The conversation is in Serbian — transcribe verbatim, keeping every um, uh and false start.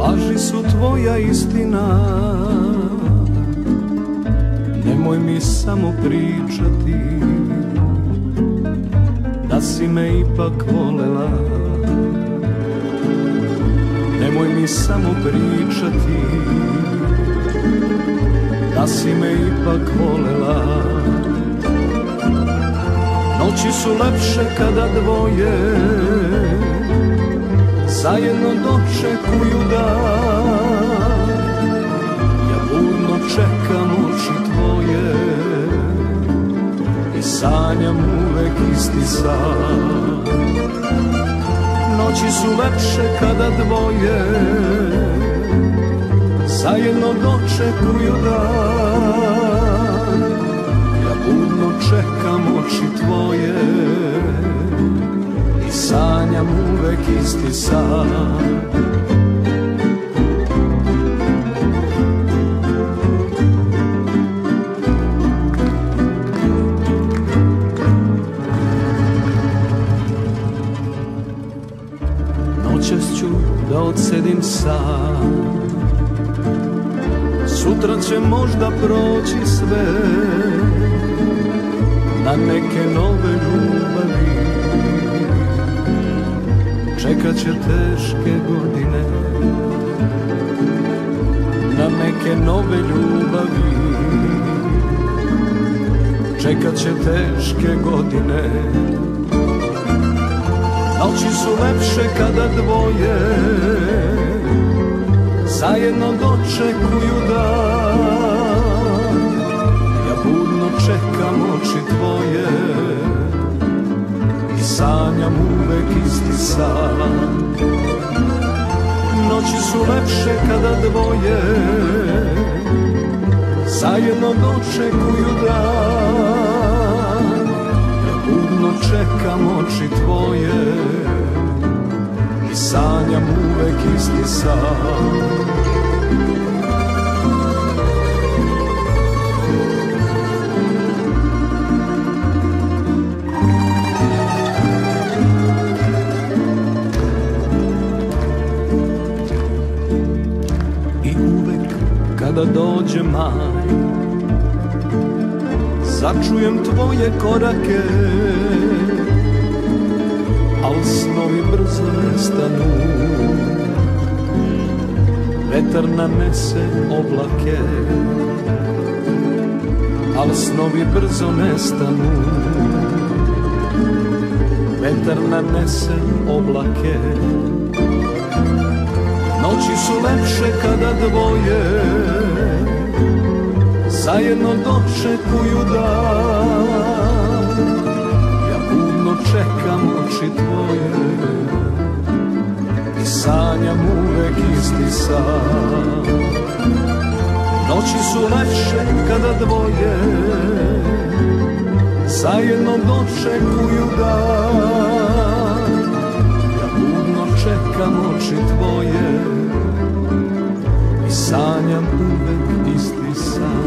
laži su tvoja istina. Nemoj mi samo pričati da si me ipak volela. Nemoj mi samo pričati da si me ipak volela. Noći su lepše kada dvoje zajedno dočekuju dan. Ja budno čekam oči tvoje i sanjam uvek isti san. Noći su lepše kada dvoje zajedno dočekuju dan. Ja budno čekam oči tvoje i sanjam uvek isti san. Noćas ću da odsedim sam, sutra će možda proći sve, na neke nove ljubavi čekat će teške godine. Na neke nove ljubavi čekat će teške godine. Noći su lepše kada dvoje zajedno dočekuju dan. Ja budno čekam oči tvoje i sanjam uvek isti san. Noći su lepše kada dvoje zajedno dočekuju dan. Ja budno čekam oči tvoje i sanjam uvek isti san. Kada dođe maj, začujem tvoje korake, al snovi brzo nestanu. Vetar nanese oblake, al snovi brzo nestanu. Vetar nanese oblake. Noći su lepše kada dvoje zajedno dočekuju dan. Ja budno čekam oči tvoje i sanjam uvek isti san. Noći su lepše kada dvoje zajedno dočekuju dan. Ja budno čekam oči tvoje i sanjam uvek isti san.